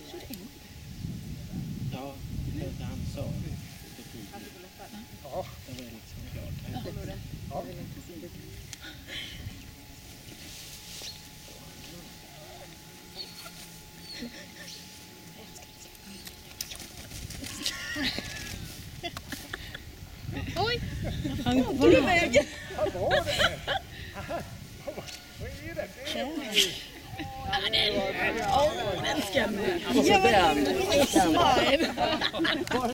Ja, det han sa. Ja, det var liksom klart. Ja. Oj! Han går iväg. Vad var det? Vad är det? Den skrämmer. Ja, men den.